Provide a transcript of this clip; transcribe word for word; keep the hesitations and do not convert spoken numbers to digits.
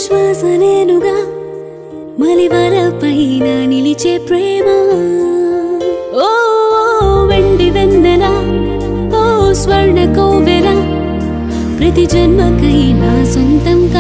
శ్వాసనేనుగా మలివరపైన నిలిచే ప్రేమ ఓ వెండి వెన్నెల ఓ స్వర్ణ కోవెల ప్రతి జన్మకైనా సొంతం